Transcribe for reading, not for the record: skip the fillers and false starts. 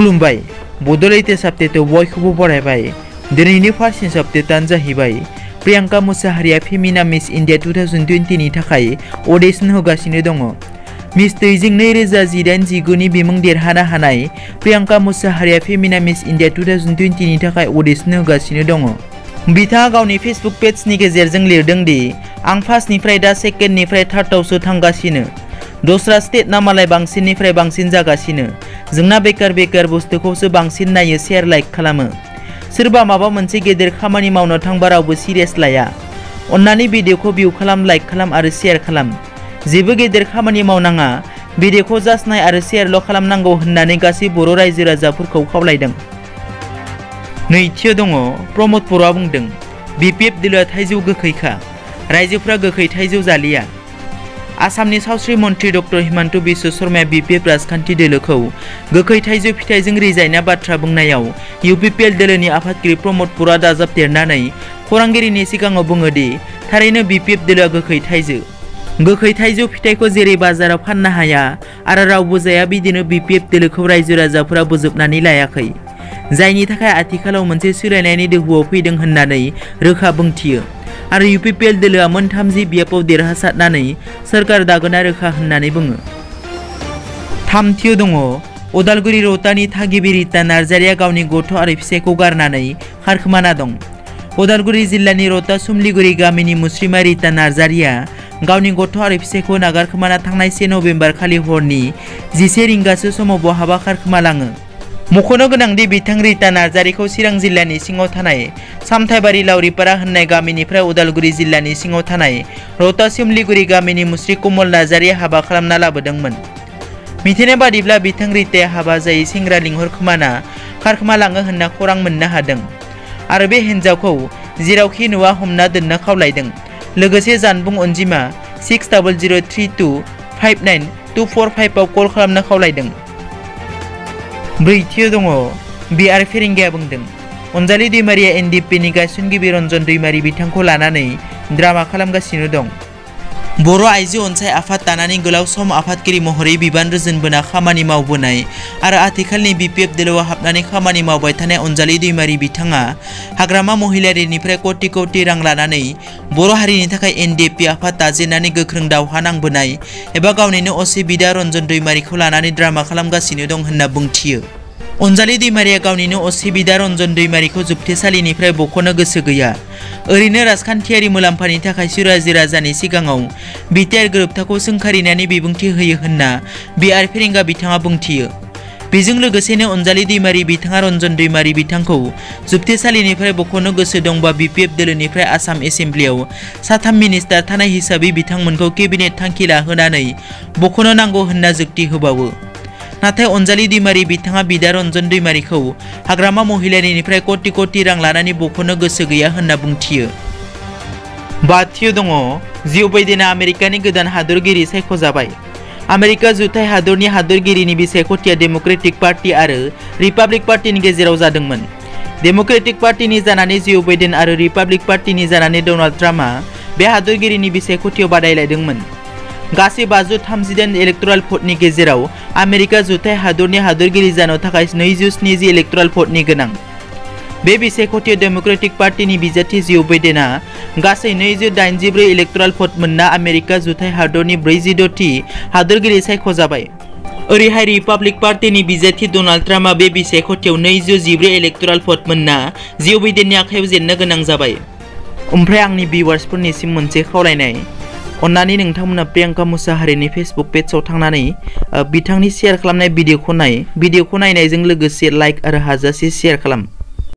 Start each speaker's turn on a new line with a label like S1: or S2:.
S1: खुलुमबाय बड' लेटेस्ट आपडेटआव बयखौबो बरायबाय। दिनैनि फार्स्ट न्यूज आपडेटआनो जाहैबाय प्रियंका मुसाहारिया फेमिना मिस इन्डिया 2020 नि थाखाय अडिशन होगासिनो दङ। मिस दैजिं 2018-19 नि बिमुं देरहानो हानाय प्रियंका मुसाहारिया फेमिना मिस इन्डिया 2020 नि थाखाय अडिशन होगासिनो दङ। बिथाङा गावनि फेसबुक पेजनि गेजेरजों लिरदों दि आं फार्स्टनिफ्राय दा सेकेन्डनिफ्राय थार्डआवसो थांगासिनो। दस्रा स्टेटना मालाय बांसिननिफ्राय बांसिन जागासिनो। जोंना बेकार बुस्थुखौसो बांसिन नायो, शेयार लाइक खालामो। सोरबा माबा मोनसे गेदेर खामानि मावनो थांबा रावबो सिरियास लाया। अन्नानै भिडिअखौ भिउ खालाम, लाइक खालाम आरो शेयार खालाम। जेबो गेदेर खामानि मावनाङा, भिडिअखौ जास्ट नाय आरो शेयारल' खालामनांगौ होननानै गासै बर' रायजो राजाफोरखौ खावलायदों। नैथियाव दङ प्रमद बर'आ बुंदों BPF दोलोआ थाइजौ गोखैखा, रायजोफ्रा गोखै थाइजौ जालिया। आसामनि सावस्रि मन्थ्रि डक्टर हिमन्त बिश्व शर्माया BPF राजखान्थि दोलोखौ गोखै थाइजौ फिथाइजों रिजायना बाथ्रा बुंनायाव UPPL दोलोनि आफादगिरि प्रमद बर'आ दाजाबदेरनानै खौरांगिरिनि सिगाङाव बुङो दि थारैनो BPF दोलोआ गोखै थाइजौ फिथाइखौ जेरै बाजाराव फाननो हाया आरो रावबो जाया, बिदिनो BPF दोलोखौ रायजो राजाफोरा बोजबनानै लायाखै, जायनि थाखाय आथिखालाव मोनसे सोलायनायनि दोहौआव फैदों होननानै रोखा बुंथियो। आरो UPPL दोलोआ मोन 30 बियाबाव देरहासारनानै सोरखार दागोना रोखा होननानै बुङो। थामथियाव दङ उदालगुरि रौतानि थागिबि रिता नार्जारिया गावनि गथ' आरो फिसायखौ गारनानै खारखोमाना दं। उदालगुरि जिल्लानि रौता सुमलिगुरि गामिनि मुस्रिमा रिता नार्जारिया गावनि गथ' आरो फिसायखौ नागारखोमाना थांनाय 1 नभेम्बर खालि हरनि 11 रिंगासो समाव बहाबा खारखोमालाङो। मख'नो गोनांदि बिथां रिता नार्जारिखौ चिरां जिल्लानि सिङाव थानाय सामथाइबारि लावरिपारा होननाय गामिनिफ्राय उदालगुरि जिल्लानि सिङाव थानाय रौता सुमलिगुरि गामिनि मुस्रि कमल नार्जारिया हाबा खालामना लाबोदोंमोन। मिथिनाय बादिब्ला बिथां रिताया हाबा जायै सेंग्रा लिंहरखोमाना खारखोमालाङो होनना खौरां मोननो हादों आरो बे हिन्जावखौ जेरावखि नुवा हमना दोननो खावलायदों। लोगोसे जानबुं अनजिमा 6002359245 आव कल खालामनो खावलायदों। ब्रैथियाव दङ BR फेरेंगाया बुंदों अनजालि दैमारिया NDP नि गायसनगिरि रन्जन दैमारि बिथांखौ लानानै ड्रामा खालामगासिनो दं। बर' आइजो अनसाय आफाद दानानै गोलाव सम आफादगिरि महरै बिबान रुजुनबोना खामानि मावबोनाय आरो आथिखालनि BPF दोलोआव हाबनानै खामानि मावबाय थानाय अनजालि दैमारि बिथाङा हाग्रामा महिलारिनिफ्राय कोटि रां लानानै बर' हारिनि थाखाय NDP आफाद दाजेननानै गोख्रों दावहा नांबोनाय एबा गावनिनो असे बिदा रन्जन दैमारिखौ लानानै ड्रामा खालामगासिनो दं होनना बुंथियो। अनजालि दैमारिया गावनिनो असे बिदा रन्जन दैमारिखौ जोबथेसालिनिफ्राय बख'नो गोसो गैया, ओरैनो राजखान्थियारि मुलाम्फानि थाखायसो रायजो राजानि सिगाङाव बिटिआर गोरोबथाखौ सोंखारिनानै बिबुंथि होयो होनना BR फेरेंगा बिथाङा बुंथियो। बेजों लोगोसेनो अनजालि दैमारि बिथाङा रन्जन दैमारि बिथांखौ जोबथेसालिनिफ्राय बख'नो गोसो दंबा BPF दोलोनिफ्राय आसाम एसेम्ब्लियाव 3 मिनिस्टार थानाय हिसाबै बिथांमोनखौ केबिनेट थांखि लाहोनानै बख'नो नांगौ होनना जुक्ति होबावो। नाथाय अनजालि दैमारि बिथाङा बिदा रन्जन दैमारिखौ हाग्रामा महिलारिनिफ्राय कोटि रां लानानै बख'नो गोसो गैया होनना बुंथियो। बाथियाव दङ जिअ बाइडेनआ आमेरिकानि गोदान हादरगिरि सायख'जाबाय। आमेरिका जुथाइ हादरनि हादरगिरिनि बिसायख'थिया डेम'क्रेटिक पार्टी आरो रिपाब्लिक पार्टीनि गेजेराव जादोंमोन। डेम'क्रेटिक पार्टीनि जानानै जिअ बाइडेन आरो रिपाब्लिक पार्टीनि जानानै डनाल्ड ट्राम्पआ बे हादरगिरिनि बिसायख'थियाव बादायलायदोंमोन। गासै 538 इलेक्टोराल भटनि गेजेराव आमेरिका जुथाइ हादरनि हादरगिरि जानो थाखाय 270 इलेक्टोराल भटनि गोनां। बे बिसायख'थियाव डेम'क्रेटिक पार्टीनि बिजाथि जिअ बाइडेनआ गासै 284 इलेक्टोराल भट मोनना आमेरिका जुथाइ हादरनि 46 थि हादरगिरि सायख'जाबाय। ओरैहाय रिपाब्लिक पार्टीनि बिजाथि डनाल्ड ट्राम्पआ बे बिसायख'थियाव 214 इलेक्टोराल भट मोनना जिअ बाइडेननि आखायाव जेननो गोनां जाबाय। ओमफ्राय आंनि भिउवार्सफोरनिसिम मोनसे खावलायनाय, अन्नानै नोंथांमोना प्रियंका मुसाहारिनि फेसबुक पेजआव थांनानै बिथांनि शेयार खालामनाय भिडिअखौ नाय। भिडिअखौ नायनायजों लोगोसे लाइक आरो हाजासे शेयार खालाम।